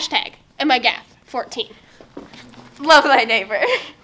Hashtag am I gaff 14. Love thy neighbor.